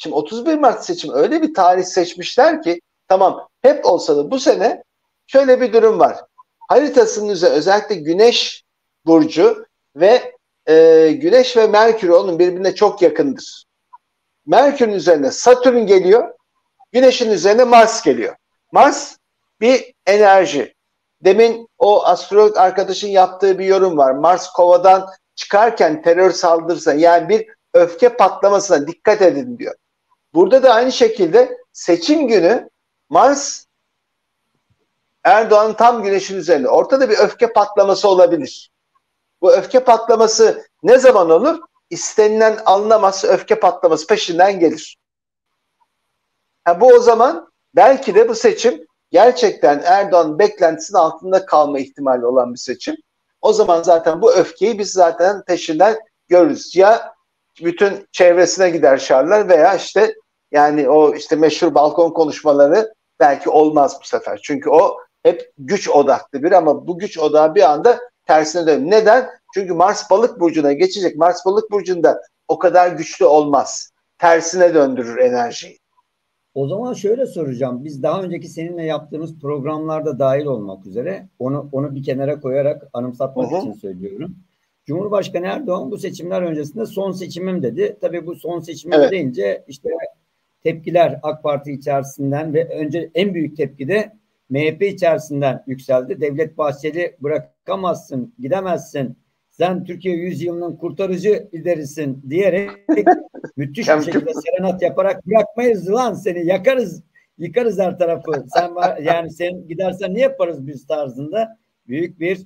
Şimdi 31 Mart seçim öyle bir tarih seçmişler ki tamam hep olsa da bu sene şöyle bir durum var. Haritasının üzerinde özellikle Güneş burcu ve Güneş ve Merkür onun birbirine çok yakındır. Merkür'ün üzerine Satürn geliyor, Güneş'in üzerine Mars geliyor. Mars bir enerji. Demin o astrolog arkadaşın yaptığı bir yorum var. Mars Kova'dan çıkarken terör saldırısına yani bir öfke patlamasına dikkat edin diyor. Burada da aynı şekilde seçim günü Mars Erdoğan'ın tam Güneş'in üzerinde. Ortada bir öfke patlaması olabilir. Bu öfke patlaması ne zaman olur? İstenilen alınamazsa öfke patlaması peşinden gelir. Bu o zaman belki de bu seçim gerçekten Erdoğan'ın beklentisinin altında kalma ihtimali olan bir seçim. O zaman zaten bu öfkeyi biz zaten peşinden görürüz. Ya bütün çevresine gider şarlar veya işte yani o işte meşhur balkon konuşmaları belki olmaz bu sefer. Çünkü o hep güç odaklı bir ama bu güç odağı bir anda tersine dönüyor. Neden? Çünkü Mars Balık burcuna geçecek. Mars Balık burcunda o kadar güçlü olmaz. Tersine döndürür enerjiyi. O zaman şöyle soracağım. Biz daha önceki seninle yaptığımız programlarda dahil olmak üzere onu bir kenara koyarak anımsatmak için söylüyorum. Cumhurbaşkanı Erdoğan bu seçimler öncesinde son seçimim dedi. Tabii bu son seçimim deyince işte tepkiler AK Parti içerisinden ve önce en büyük tepki de MHP içerisinden yükseldi. Devlet Bahçeli bırakamazsın, gidemezsin. Sen Türkiye yüzyılının kurtarıcı liderisin diyerek müthiş bir şekilde serenat yaparak bırakmayız lan seni yakarız, yıkarız her tarafı. Yani sen gidersen ne yaparız biz tarzında büyük bir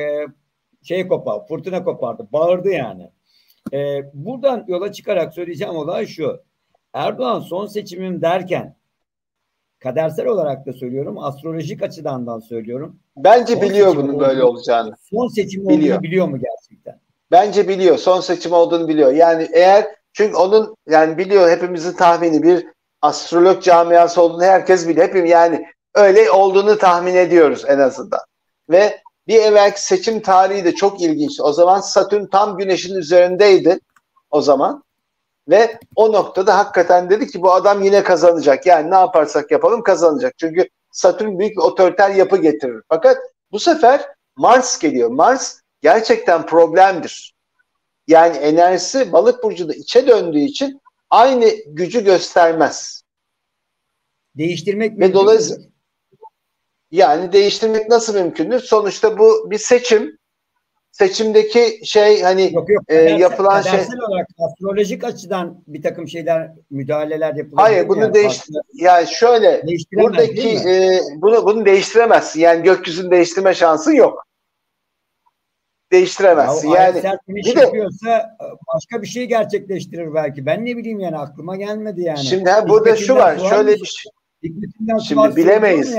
fırtına kopardı. Bağırdı yani. Buradan yola çıkarak söyleyeceğim olay şu. Erdoğan son seçimim derken kadersel olarak da söylüyorum, astrolojik açıdan da söylüyorum. Bence biliyor bunun böyle olacağını. Son seçim olduğunu biliyor mu gerçekten? Bence biliyor. Son seçim olduğunu biliyor. Yani çünkü onun yani biliyor hepimizin tahmini bir astrolog camiası olduğunu herkes biliyor. Hepimiz yani öyle olduğunu tahmin ediyoruz en azından. Ve bir evvelki seçim tarihi de çok ilginç. O zaman Satürn tam Güneş'in üzerindeydi o zaman. Ve o noktada hakikaten dedi ki bu adam yine kazanacak. Yani ne yaparsak yapalım kazanacak. Çünkü Satürn büyük bir otoriter yapı getirir. Fakat bu sefer Mars geliyor. Mars gerçekten problemdir. Yani enerjisi Balık burcunda içe döndüğü için aynı gücü göstermez. Değiştirmek mümkün. Ve dolayısıyla yani değiştirmek nasıl mümkündür? Sonuçta bu bir seçim. Seçimdeki hani yok, yapılan kadersel olarak astrolojik açıdan bir takım şeyler, müdahaleler yapılabilir. Hayır, bunu yani şöyle buradaki bunu değiştiremezsin. Yani gökyüzünü değiştirme şansın yok. Değiştiremezsin. Yani bir de yapıyorsa başka bir şey gerçekleştirir belki. Ben ne bileyim yani aklıma gelmedi yani. Şimdi burada şu var. Şöyle bir şey. Şimdi bilemeyiz.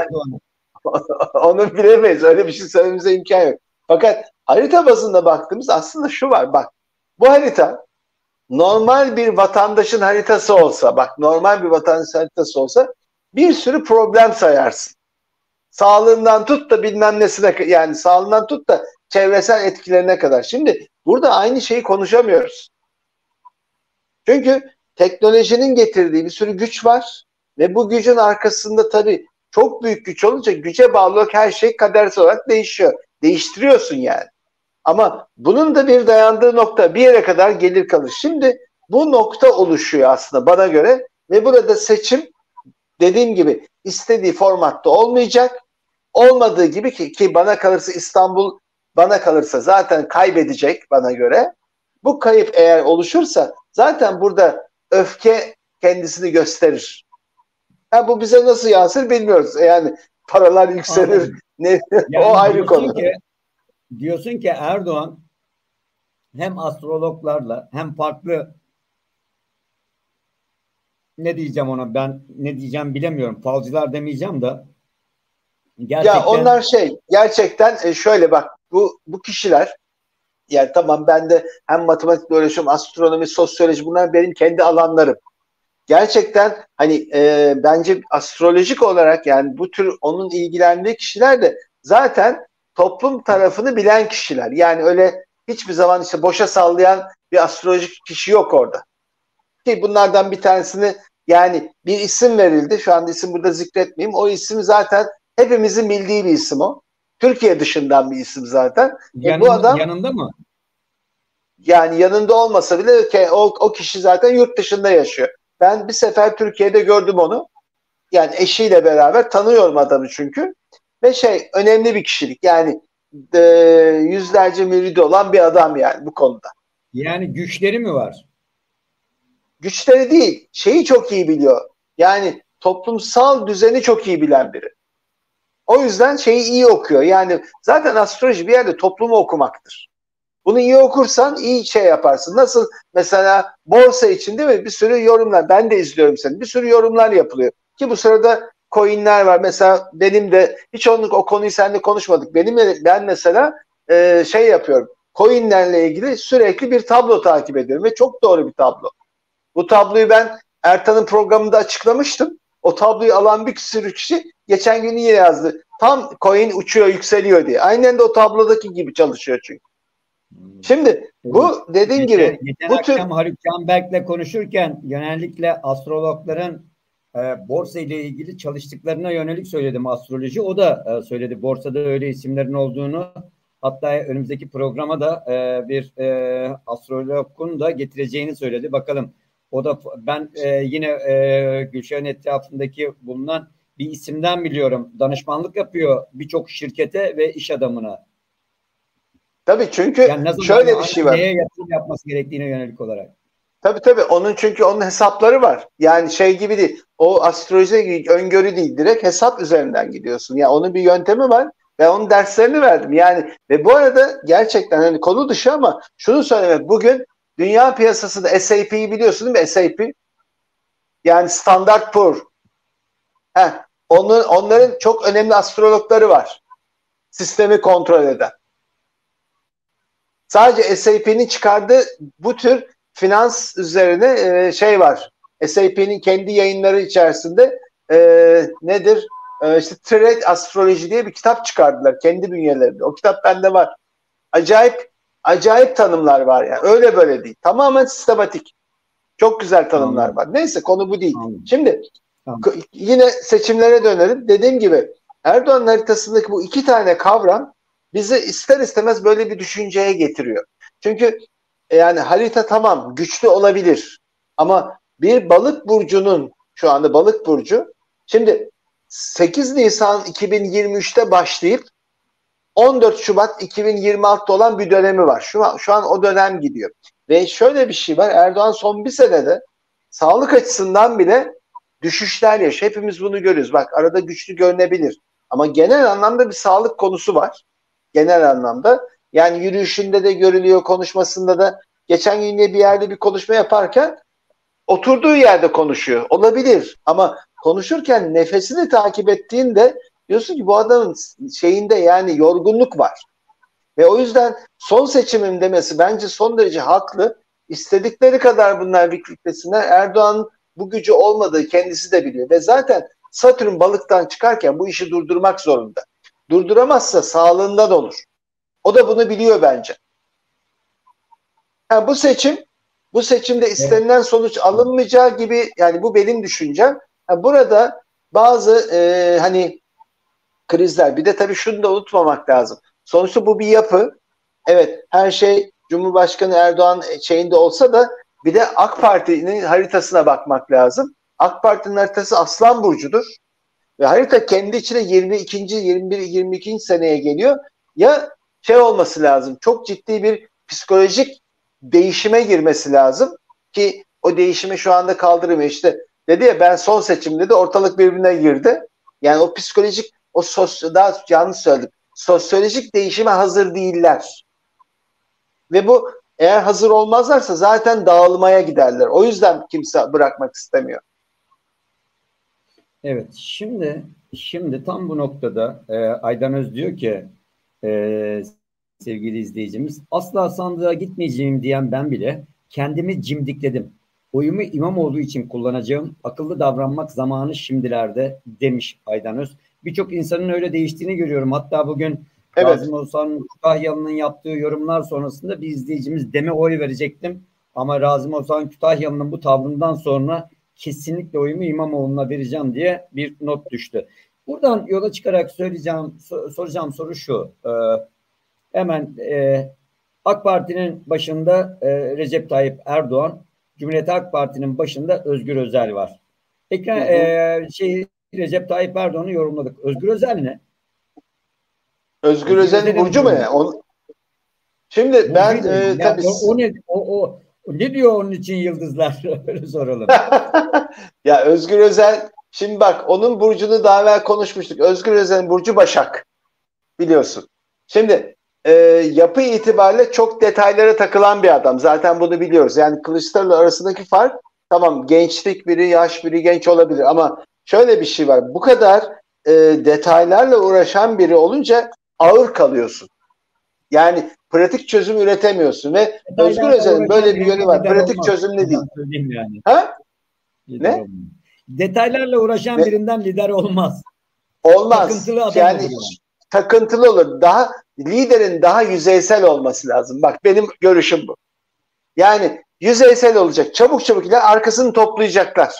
Onu bilemeyiz. Öyle bir şey söylememize imkan yok. Fakat harita bazında baktığımız aslında şu var. Bak bu harita normal bir vatandaşın haritası olsa, bak normal bir vatandaşın haritası olsa bir sürü problem sayarsın. Sağlığından tut da bilmem nesine, yani sağlığından tut da çevresel etkilerine kadar. Şimdi burada aynı şeyi konuşamıyoruz. Çünkü teknolojinin getirdiği bir sürü güç var ve bu gücün arkasında tabii çok büyük güç olunca güce bağlı olarak her şey kadersel olarak değişiyor. Değiştiriyorsun yani. Ama bunun da bir dayandığı nokta bir yere kadar gelir kalır. Şimdi bu nokta oluşuyor aslında bana göre ve burada seçim dediğim gibi istediği formatta olmayacak. Olmadığı gibi ki bana kalırsa İstanbul bana kalırsa zaten kaybedecek bana göre. Bu kayıp eğer oluşursa zaten burada öfke kendisini gösterir. Bu bize nasıl yansır bilmiyoruz. Yani paralar yükselir. Yani o ayrı konu. Diyorsun ki Erdoğan hem astrologlarla hem farklı ne diyeceğim ona, ben ne diyeceğim bilemiyorum. Falcılar demeyeceğim da gerçekten... Ya onlar gerçekten şöyle bak bu kişiler yani tamam ben de hem matematikle uğraşıyorum, astronomi, sosyoloji bunlar benim kendi alanlarım. Gerçekten bence astrolojik olarak yani bu tür onun ilgilendiği kişiler de zaten toplum tarafını bilen kişiler. Yani öyle hiçbir zaman boşa sallayan bir astrolojik kişi yok orada. Ki bunlardan bir tanesini, yani bir isim verildi. Şu anda isim burada zikretmeyeyim. O isim zaten hepimizin bildiği bir isim o. Türkiye dışından bir isim zaten. Bu adam Yanında mı? yani yanında olmasa bile o kişi zaten yurt dışında yaşıyor. Ben bir sefer Türkiye'de gördüm onu. Yani eşiyle beraber tanıyorum adamı çünkü. Ve önemli bir kişilik. Yani e, yüzlerce müridi olan bir adam yani bu konuda. Yani güçleri mi var? Güçleri değil, şeyi çok iyi biliyor. Yani toplumsal düzeni çok iyi bilen biri. O yüzden şeyi iyi okuyor. Yani zaten astroloji bir yerde toplumu okumaktır. Bunu iyi okursan iyi şey yaparsın. Nasıl mesela borsa için değil mi? Bir sürü yorumlar. Ben de izliyorum seni. Bir sürü yorumlar yapılıyor. Ki bu sırada coinler var. Mesela benim de hiç o konuyu seninle konuşmadık. Ben mesela yapıyorum. Coinlerle ilgili sürekli bir tablo takip ediyorum ve çok doğru bir tablo. Bu tabloyu ben Ertan'ın programında açıklamıştım. O tabloyu alan bir sürü kişi geçen gün yine yazdı. Tam coin uçuyor, yükseliyor diye. Aynen de o tablodaki gibi çalışıyor çünkü. Şimdi bu dediğin gibi geçen bu tür akşam Haluk Canberk'le konuşurken genellikle astrologların borsa ile ilgili çalıştıklarına yönelik söyledim astroloji. O da söyledi borsada öyle isimlerin olduğunu. Hatta önümüzdeki programa da bir astrologun da getireceğini söyledi. Bakalım. O da ben yine Gülşah'ın etrafındaki bulunan bir isimden biliyorum. Danışmanlık yapıyor birçok şirkete ve iş adamına. tabii çünkü Yani ne zaman şöyle bir şey var. neye yatırım yapması gerektiğine yönelik olarak. Tabii onun hesapları var. Yani şey gibi değil. O astroloji öngörü değil. Direkt hesap üzerinden gidiyorsun. Yani onun bir yöntemi var. Ben onun derslerini verdim. Yani ve bu arada gerçekten hani konu dışı ama şunu söylemek. Bugün dünya piyasasında SAP'yi biliyorsun değil mi? SAP. Yani Standard Poor. Heh, onların çok önemli astrologları var. Sistemi kontrol eden. Sadece SAP'nin çıkardığı bu tür finans üzerine var. SAP'nin kendi yayınları içerisinde nedir? İşte Trade Astroloji diye bir kitap çıkardılar kendi bünyelerinde. O kitap bende var. Acayip tanımlar var yani. Öyle böyle değil. Tamamen sistematik. Çok güzel tanımlar Anladım. var. Neyse konu bu değil. Anladım. Şimdi Tamam. yine seçimlere dönelim. Dediğim gibi Erdoğan haritasındaki bu iki tane kavram bizi ister istemez böyle bir düşünceye getiriyor. Çünkü yani harita tamam güçlü olabilir ama bir balık burcunun şu anda balık burcu şimdi 8 Nisan 2023'te başlayıp 14 Şubat 2026'da olan bir dönemi var. Şu an o dönem gidiyor. Ve şöyle bir şey var. Erdoğan son bir senede sağlık açısından bile düşüşler yaşıyor. Hepimiz bunu görüyoruz. Bak arada güçlü görünebilir. Ama genel anlamda bir sağlık konusu var. Genel anlamda. Yani yürüyüşünde de görülüyor, konuşmasında da. Geçen gün yine bir yerde bir konuşma yaparken oturduğu yerde konuşuyor. Olabilir. Ama konuşurken nefesini takip ettiğinde diyorsun ki bu adamın şeyinde yani yorgunluk var. Ve o yüzden son seçimim demesi bence son derece haklı. İstedikleri kadar bunlar vikliklesinler. Erdoğan'ın bu gücü olmadığı kendisi de biliyor. Ve zaten Satürn balıktan çıkarken bu işi durdurmak zorunda. Durduramazsa sağlığından olur. O da bunu biliyor bence. Yani bu seçimde istenilen sonuç alınmayacağı gibi yani bu benim düşüncem. Yani burada bazı hani krizler bir de tabii şunu da unutmamak lazım. Sonuçta bu bir yapı. Evet her şey Cumhurbaşkanı Erdoğan şeyinde olsa da bir de AK Parti'nin haritasına bakmak lazım. AK Parti'nin haritası Aslan Burcu'dur. Ve harita kendi içine 22. 21. 22. seneye geliyor. Ya olması lazım. Çok ciddi bir psikolojik değişime girmesi lazım ki o değişimi şu anda kaldıramıyor. İşte dedi ya ben son seçimde de ortalık birbirine girdi. Yani o psikolojik daha yanlış söyledim. Sosyolojik değişime hazır değiller. Ve bu eğer hazır olmazlarsa zaten dağılmaya giderler. O yüzden kimse bırakmak istemiyor. Evet, şimdi tam bu noktada Aydan Öz diyor ki sevgili izleyicimiz asla sandığa gitmeyeceğim diyen ben bile kendimi cimdikledim. Oyumu İmamoğlu için kullanacağım. Akıllı davranmak zamanı şimdilerde demiş Aydan Öz. Birçok insanın öyle değiştiğini görüyorum. Hatta bugün Evet. Kazım Oğuzhan Kahyalı'nın yaptığı yorumlar sonrasında bir izleyicimiz deme oy verecektim. Ama Rasim Ozan Kütahyalı'nın bu tavrından sonra kesinlikle oyumu İmamoğlu'na vereceğim diye bir not düştü. Buradan yola çıkarak soracağım soru şu. Hemen AK Parti'nin başında Recep Tayyip Erdoğan, Cumhuriyet Halk Parti'nin başında Özgür Özel var. Recep Tayyip Erdoğan'ı yorumladık. Özgür Özel ne? Özgür Özel'in burcu mu ya? Şimdi burcu ben tabii... O ne diyor onun için yıldızlar? Öyle soralım. Ya Özgür Özel, şimdi bak onun burcunu daha evvel konuşmuştuk. Özgür Özel'in burcu Başak. Biliyorsun. Şimdi yapı itibariyle çok detaylara takılan bir adam. Zaten bunu biliyoruz. Yani Kılıçdaroğlu arasındaki fark, tamam gençlik, biri yaş, biri genç olabilir ama şöyle bir şey var. Bu kadar detaylarla uğraşan biri olunca ağır kalıyorsun. Yani pratik çözüm üretemiyorsun ve Özgür Özel'in böyle bir yönü var. Pratik çözüm ne değil? Yani. Ha? Ne? Olmaz. Detaylarla uğraşan birinden lider olmaz. Olmaz. Takıntılı adam yani takıntılı olur. Liderin daha yüzeysel olması lazım. Bak benim görüşüm bu. Yani yüzeysel olacak. Çabuk çabuk iler, arkasını toplayacaklar.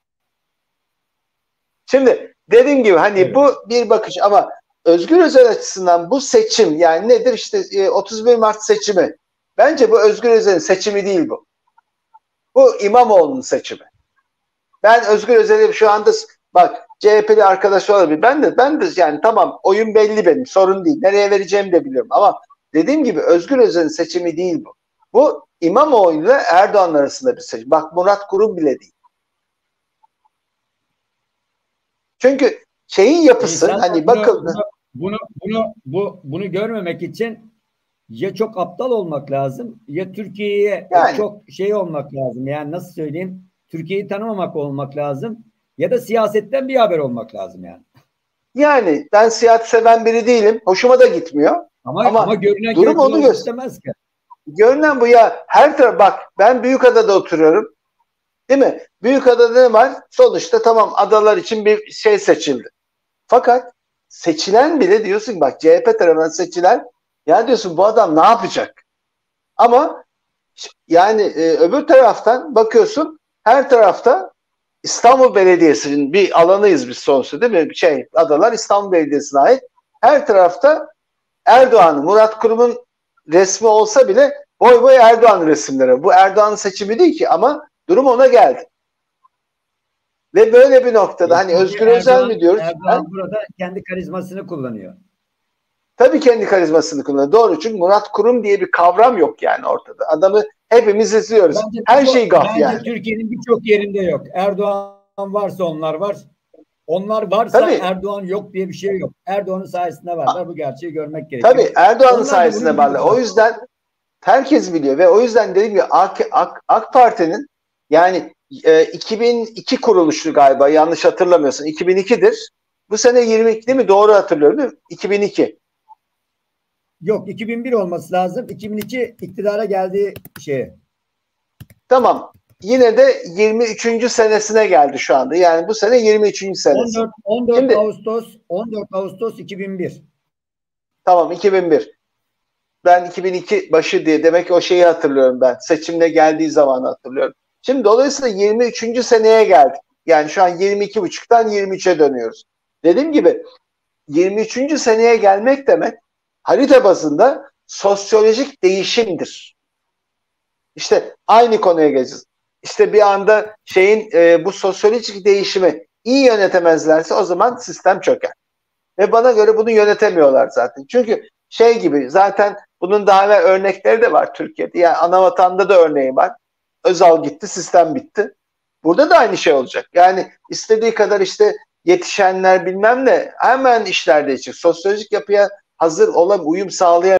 Şimdi dediğim gibi hani evet, bu bir bakış ama Özgür Özel açısından bu seçim yani nedir işte 31 Mart seçimi. Bence bu Özgür Özel'in seçimi değil bu. Bu İmamoğlu'nun seçimi. Ben Özgür Özel'e şu anda bak CHP'li arkadaş olabilir. Ben de yani tamam oyun belli benim. Sorun değil. Nereye vereceğimi de biliyorum. Ama dediğim gibi Özgür Özel'in seçimi değil bu. Bu İmamoğlu ile Erdoğan arasında bir seçim. Bak Murat Kurum bile değil. Çünkü şeyin yapısı hani bakın bunu görmemek için ya çok aptal olmak lazım ya Türkiye'ye yani, çok şey olmak lazım. Yani nasıl söyleyeyim? Türkiye'yi tanımamak olmak lazım ya da siyasetten bir haber olmak lazım yani. Yani ben siyaset seven biri değilim. Hoşuma da gitmiyor. Ama görünen durum onu gösteriyor. Görünen bu ya. Her taraf bak ben Büyükada'da oturuyorum. Değil mi? Büyükada'da ne var? Sonuçta tamam adalar için bir şey seçildi. Fakat seçilen bile diyorsun bak CHP tarafından seçilen ya diyorsun bu adam ne yapacak? Ama yani öbür taraftan bakıyorsun her tarafta İstanbul Belediyesi'nin bir alanıyız biz sonuçta değil mi? Adalar İstanbul Belediyesi'ne ait. Her tarafta Erdoğan'ın, Murat Kurum'un resmi olsa bile boy boy Erdoğan resimleri. Bu Erdoğan'ın seçimi değil ki ama durum ona geldi. Ve böyle bir noktada hani Özgür Özel mi diyoruz? Erdoğan burada kendi karizmasını kullanıyor. Tabii kendi karizmasını kullanıyor. Doğru çünkü Murat Kurum diye bir kavram yok yani ortada. Adamı hepimiz izliyoruz. Her şey gaf yani. Türkiye'nin birçok yerinde yok. Erdoğan varsa onlar var. Onlar varsa tabii, Erdoğan yok diye bir şey yok. Erdoğan'ın sayesinde varlar. Bu gerçeği görmek gerekiyor. Tabii Erdoğan'ın sayesinde varlar. O yüzden herkes biliyor ve o yüzden dediğim gibi AK Parti'nin yani 2002 kuruluşlu galiba yanlış hatırlamıyorsun. 2002'dir. Bu sene 22 değil mi? Doğru hatırlıyorum değil mi? 2002. Yok 2001 olması lazım. 2002 iktidara geldiği şey. Tamam. Yine de 23. senesine geldi şu anda. Yani bu sene 23. senesi. 14 Ağustos 2001. Tamam 2001. Ben 2002 başı diye demek ki o şeyi hatırlıyorum ben. Seçimle geldiği zamanı hatırlıyorum. Şimdi dolayısıyla 23. seneye geldik. Yani şu an 22,5'tan 23'e dönüyoruz. Dediğim gibi 23. seneye gelmek demek harita bazında sosyolojik değişimdir. İşte aynı konuya geleceğiz. İşte bir anda bu sosyolojik değişimi iyi yönetemezlerse o zaman sistem çöker. Ve bana göre bunu yönetemiyorlar zaten. Çünkü gibi zaten bunun daha evvel örnekleri de var Türkiye'de. Yani Anavatan'da da örneği var. Özal gitti, sistem bitti. Burada da aynı şey olacak. Yani istediği kadar işte yetişenler bilmem ne hemen işler değişecek. Sosyolojik yapıya hazır olan uyum sağlayan